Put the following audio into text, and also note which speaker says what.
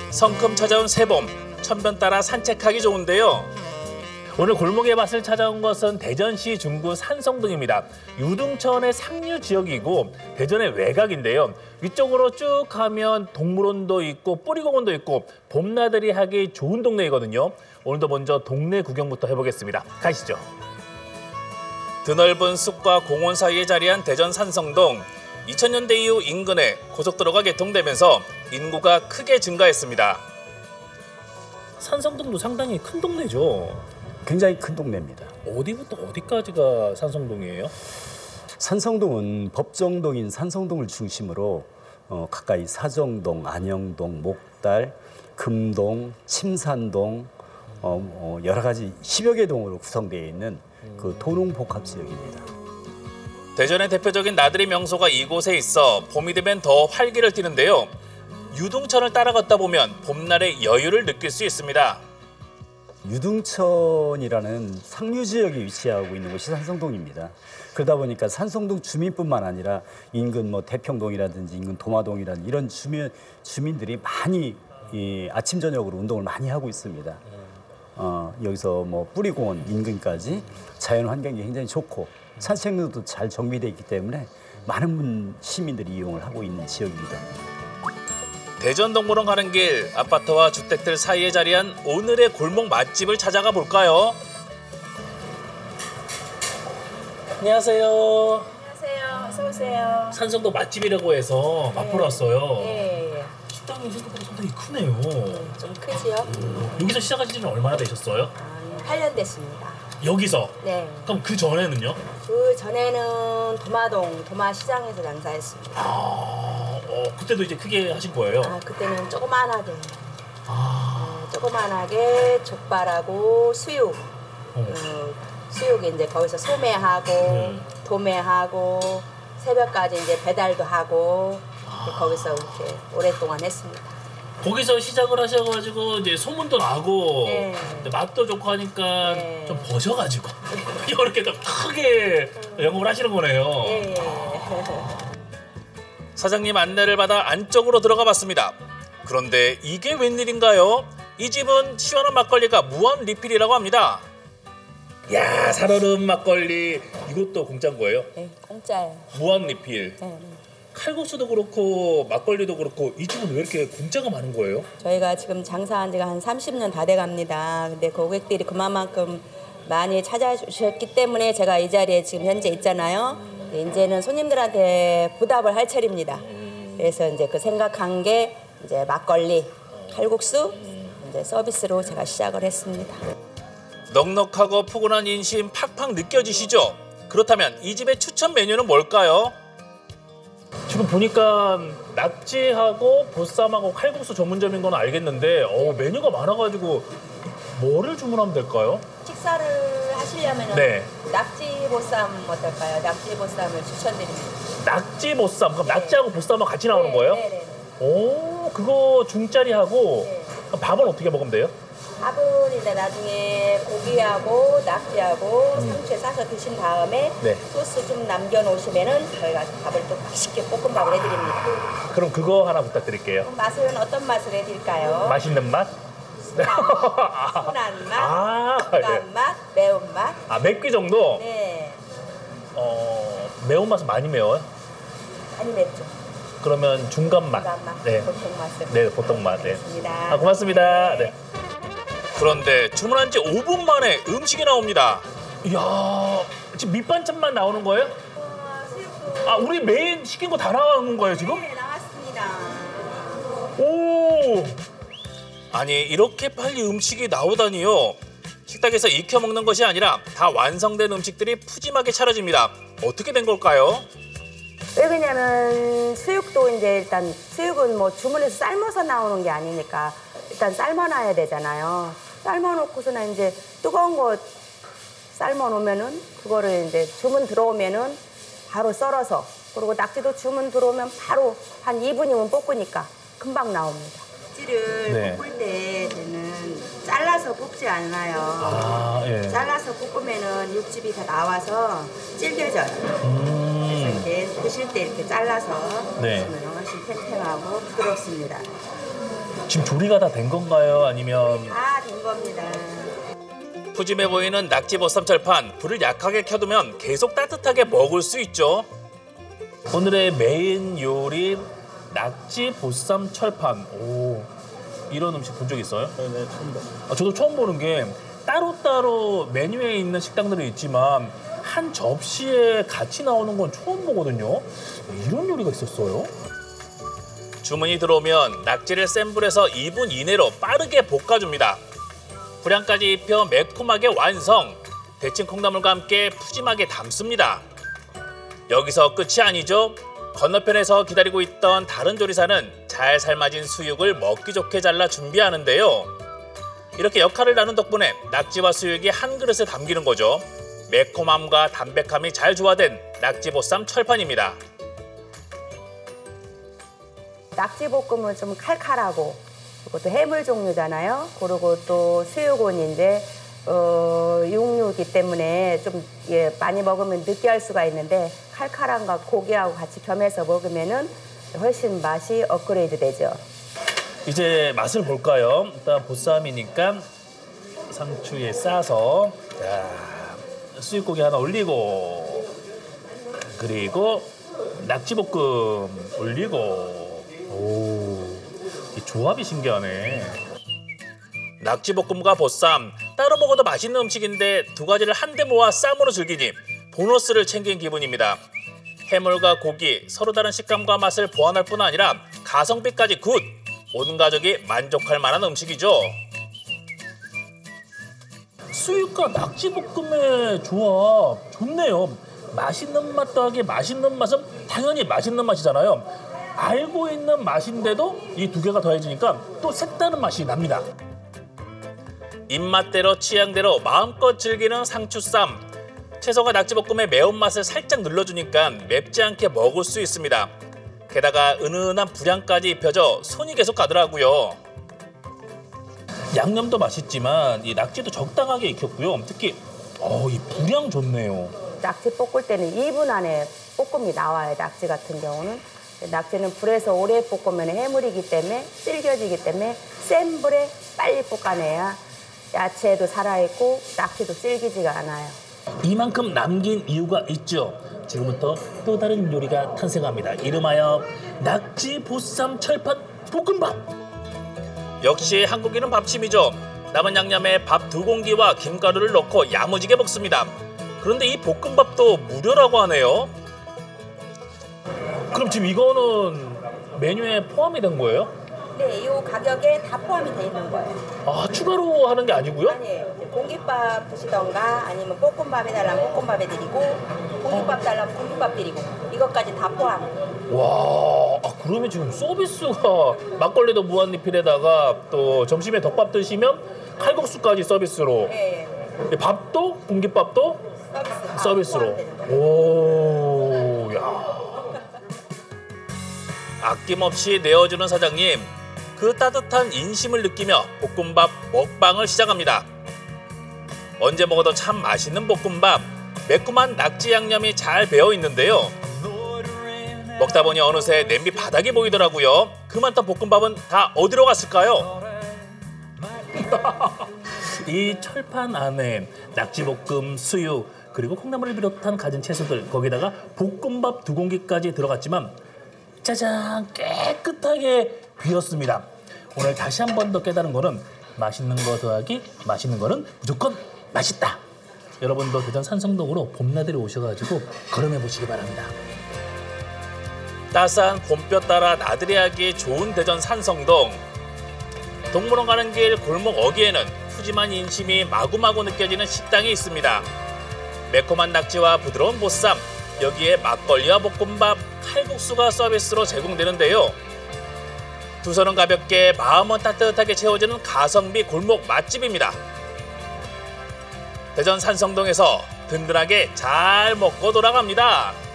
Speaker 1: 성큼 찾아온 새봄, 천변 따라 산책하기 좋은데요. 오늘 골목의 맛을 찾아온 것은 대전시 중구 산성동입니다. 유등천의 상류 지역이고 대전의 외곽인데요. 위쪽으로 쭉 가면 동물원도 있고 뿌리공원도 있고 봄나들이 하기 좋은 동네이거든요. 오늘도 먼저 동네 구경부터 해보겠습니다. 가시죠. 드넓은 숲과 공원 사이에 자리한 대전 산성동. 2000년대 이후 인근에 고속도로가 개통되면서 인구가 크게 증가했습니다. 산성동도 상당히 큰 동네죠.
Speaker 2: 굉장히 큰 동네입니다.
Speaker 1: 어디부터 어디까지가 산성동이에요?
Speaker 2: 산성동은 법정동인 산성동을 중심으로 가까이 사정동, 안영동, 목달, 금동, 침산동 여러 가지 10여 개 동으로 구성되어 있는 그 도농복합지역입니다.
Speaker 1: 대전의 대표적인 나들이 명소가 이곳에 있어 봄이 되면 더 활기를 띠는데요. 유등천을 따라 걷다 보면 봄날의 여유를 느낄 수 있습니다.
Speaker 2: 유등천이라는 상류 지역에 위치하고 있는 곳이 산성동입니다. 그러다 보니까 산성동 주민뿐만 아니라 인근 대평동이라든지 인근 도마동이라든지 이런 주민들이 많이 아침 저녁으로 운동을 많이 하고 있습니다. 여기서 뿌리공원 인근까지 자연 환경이 굉장히 좋고 산책로도 잘 정비되어 있기 때문에 많은 시민들이 이용을 하고 있는 지역입니다.
Speaker 1: 대전동물원 가는 길, 아파트와 주택들 사이에 자리한 오늘의 골목 맛집을 찾아가 볼까요? 안녕하세요.
Speaker 3: 안녕하세요. 어서 오세요.
Speaker 1: 산성동 맛집이라고 해서 맛보러 왔어요.
Speaker 3: 예.
Speaker 1: 식당이 생각보다 상당히 크네요.
Speaker 3: 좀 크지요?
Speaker 1: 여기서 시작하신 지는 얼마나 되셨어요?
Speaker 3: 8년 됐습니다.
Speaker 1: 여기서?
Speaker 3: 네.
Speaker 1: 그럼 그 전에는요?
Speaker 3: 그 전에는 도마동, 도마시장에서 장사했습니다.
Speaker 1: 그때도 이제 크게 하신 거예요?
Speaker 3: 그때는 조그만하게. 조그만하게 족발하고 수육. 수육이 이제 거기서 소매하고 도매하고 새벽까지 이제 배달도 하고 거기서 이렇게 오랫동안 했습니다.
Speaker 1: 거기서 시작을 하셔가지고 이제 소문도 나고
Speaker 3: 네.
Speaker 1: 맛도 좋고 하니까
Speaker 3: 네.
Speaker 1: 좀 버셔가지고 이렇게 좀 크게 영업을 하시는 거네요.
Speaker 3: 예.
Speaker 1: 사장님 안내를 받아 안쪽으로 들어가 봤습니다. 그런데 이게 웬일인가요? 이 집은 시원한 막걸리가 무한 리필이라고 합니다. 야, 살얼음 막걸리 이것도 공짜인 거예요?
Speaker 3: 네, 공짜예요.
Speaker 1: 무한 리필.
Speaker 3: 네.
Speaker 1: 칼국수도 그렇고 막걸리도 그렇고 이 집은 왜 이렇게 공짜가 많은 거예요?
Speaker 3: 저희가 지금 장사한 지가 한 30년 다 돼갑니다. 근데 고객들이 그만큼 많이 찾아주셨기 때문에 제가 이 자리에 지금 현재 있잖아요. 이제는 손님들한테 보답을 할 차례입니다. 그래서 이제 그 생각한 게 이제 막걸리, 칼국수 이제 서비스로 제가 시작을 했습니다.
Speaker 1: 넉넉하고 푸근한 인심 팍팍 느껴지시죠? 그렇다면 이 집의 추천 메뉴는 뭘까요? 지금 보니까 낙지하고 보쌈하고 칼국수 전문점인 건 알겠는데 메뉴가 많아가지고 뭐를 주문하면 될까요?
Speaker 3: 식사를 하시려면
Speaker 1: 네.
Speaker 3: 낙지 보쌈 어떨까요? 낙지 보쌈을 추천드립니다.
Speaker 1: 낙지 보쌈, 그럼 낙지하고 보쌈은 같이 나오는 거예요?
Speaker 3: 네네.
Speaker 1: 오, 그거 중짜리하고
Speaker 3: 네.
Speaker 1: 그럼 밥은 어떻게 먹으면 돼요?
Speaker 3: 밥은 이제 나중에 고기하고 낙지하고 상추에 싸서 드신 다음에
Speaker 1: 네.
Speaker 3: 소스 좀 남겨놓으시면은 저희가 밥을 또 맛있게 볶음밥을 해드립니다.
Speaker 1: 그럼 그거 하나 부탁드릴게요.
Speaker 3: 맛은 어떤 맛을 해드릴까요?
Speaker 1: 맛있는 맛?
Speaker 3: 순한 맛,
Speaker 1: 네.
Speaker 3: 건강한 맛, 매운맛.
Speaker 1: 맵기 정도?
Speaker 3: 네,
Speaker 1: 매운맛은 많이 매워요?
Speaker 3: 많이 맵죠.
Speaker 1: 그러면 중간 맛.
Speaker 3: 중간 맛,
Speaker 1: 네.
Speaker 3: 보통 맛을.
Speaker 1: 네, 보통 맛. 네.
Speaker 3: 고맙습니다.
Speaker 1: 고맙습니다. 네. 그런데 주문한 지 5분 만에 음식이 나옵니다. 이야, 지금 밑반찬만 나오는 거예요?
Speaker 3: 수육도.
Speaker 1: 우리 메인 시킨 거 다 나오는 거예요, 지금?
Speaker 3: 네, 나왔습니다.
Speaker 1: 오! 아니, 이렇게 빨리 음식이 나오다니요. 식탁에서 익혀 먹는 것이 아니라 다 완성된 음식들이 푸짐하게 차려집니다. 어떻게 된 걸까요?
Speaker 3: 왜 그러냐면 수육도 이제 일단 수육은 주문해서 삶아서 나오는 게 아니니까 일단 삶아놔야 되잖아요. 삶아놓고서는 이제 뜨거운 거 삶아놓으면은 그거를 이제 주문 들어오면은 바로 썰어서 그리고 낙지도 주문 들어오면 바로 한 2분이면 볶으니까 금방 나옵니다. 낙지를
Speaker 1: 네.
Speaker 3: 볶을 때는 잘라서 볶지 않아요.
Speaker 1: 예.
Speaker 3: 잘라서 볶으면은 육즙이 다 나와서 질겨져요. 그래서 이렇게 드실 때 이렇게 잘라서
Speaker 1: 네.
Speaker 3: 드시면 훨씬 탱탱하고 부드럽습니다.
Speaker 1: 지금 조리가 다 된 건가요? 아니면
Speaker 3: 다 된 겁니다.
Speaker 1: 푸짐해 보이는 낙지 보쌈 철판, 불을 약하게 켜두면 계속 따뜻하게 먹을 수 있죠. 오늘의 메인 요리 낙지 보쌈 철판. 오, 이런 음식 본 적 있어요?
Speaker 2: 네, 처음 봤어요.
Speaker 1: 저도 처음 보는 게 따로따로 메뉴에 있는 식당들은 있지만 한 접시에 같이 나오는 건 처음 보거든요. 이런 요리가 있었어요? 주문이 들어오면 낙지를 센 불에서 2분 이내로 빠르게 볶아줍니다. 불향까지 입혀 매콤하게 완성. 데친 콩나물과 함께 푸짐하게 담습니다. 여기서 끝이 아니죠. 건너편에서 기다리고 있던 다른 조리사는 잘 삶아진 수육을 먹기 좋게 잘라 준비하는데요. 이렇게 역할을 나눈 덕분에 낙지와 수육이 한 그릇에 담기는 거죠. 매콤함과 담백함이 잘 조화된 낙지보쌈 철판입니다.
Speaker 3: 낙지볶음은 좀 칼칼하고 그리고 또 해물 종류잖아요. 그리고 또 수육은 이제 육류이기 때문에 좀 많이 먹으면 느끼할 수가 있는데 칼칼함과 고기하고 같이 겸해서 먹으면은 훨씬 맛이 업그레이드 되죠.
Speaker 1: 이제 맛을 볼까요? 일단 보쌈이니까 상추에 싸서 수육고기 하나 올리고 그리고 낙지볶음 올리고 오, 이 조합이 신기하네. 낙지볶음과 보쌈 따로 먹어도 맛있는 음식인데 두 가지를 한데 모아 쌈으로 즐기니 보너스를 챙긴 기분입니다. 해물과 고기 서로 다른 식감과 맛을 보완할 뿐 아니라 가성비까지 굿! 온 가족이 만족할 만한 음식이죠. 수육과 낙지볶음의 조합 좋네요. 맛있는 맛 더하기 맛있는 맛은 당연히 맛있는 맛이잖아요. 알고 있는 맛인데도 이 두 개가 더해지니까 또 색다른 맛이 납니다. 입맛대로 취향대로 마음껏 즐기는 상추쌈. 채소가 낙지볶음의 매운맛을 살짝 눌러주니까 맵지 않게 먹을 수 있습니다. 게다가 은은한 불향까지 입혀져 손이 계속 가더라고요. 양념도 맛있지만 이 낙지도 적당하게 익혔고요. 특히 이 불향 좋네요.
Speaker 3: 낙지 볶을 때는 2분 안에 볶음이 나와요. 낙지 같은 경우는. 낙지는 불에서 오래 볶으면 해물이기 때문에 질겨지기 때문에 센 불에 빨리 볶아내야 야채도 살아있고 낙지도 질기지가 않아요.
Speaker 1: 이만큼 남긴 이유가 있죠. 지금부터 또 다른 요리가 탄생합니다. 이름하여 낙지 보쌈 철판 볶음밥. 역시 한국인은 밥심이죠. 남은 양념에 밥 2공기와 김가루를 넣고 야무지게 볶습니다. 그런데 이 볶음밥도 무료라고 하네요. 그럼 지금 이거는 메뉴에 포함이 된 거예요?
Speaker 3: 네, 이 가격에 다 포함이 돼 있는 거예요.
Speaker 1: 추가로 하는 게 아니고요?
Speaker 3: 아니에요. 공깃밥 드시던가 아니면 볶음밥 해달라면 볶음밥 해드리고 공깃밥 달라면 공깃밥 드리고 이것까지 다 포함.
Speaker 1: 와, 그러면 지금 서비스가 막걸리도 무한리필에다가 또 점심에 덮밥 드시면 칼국수까지 서비스로.
Speaker 3: 네.
Speaker 1: 밥도 공깃밥도 서비스로. 오, 야. 아낌없이 내어주는 사장님. 그 따뜻한 인심을 느끼며 볶음밥 먹방을 시작합니다. 언제 먹어도 참 맛있는 볶음밥. 매콤한 낙지 양념이 잘 배어 있는데요. 먹다 보니 어느새 냄비 바닥이 보이더라고요. 그 많던 볶음밥은 다 어디로 갔을까요? 이 철판 안에 낙지볶음, 수육, 그리고 콩나물을 비롯한 갖은 채소들, 거기다가 볶음밥 2공기까지 들어갔지만 짜잔, 깨끗하게 비었습니다. 오늘 다시 한 번 더 깨달은 거는 맛있는 거 더하기 맛있는 거는 무조건 맛있다. 여러분도 대전 산성동으로 봄나들이 오셔가지고 걸음해 보시기 바랍니다. 따스한 봄볕 따라 나들이 하기 좋은 대전 산성동. 동물원 가는 길 골목 어귀에는 푸짐한 인심이 마구마구 느껴지는 식당이 있습니다. 매콤한 낙지와 부드러운 보쌈, 여기에 막걸리와 볶음밥, 칼국수가 서비스로 제공되는데요. 두 손은 가볍게 마음은 따뜻하게 채워지는 가성비 골목 맛집입니다. 대전 산성동에서 든든하게 잘 먹고 돌아갑니다.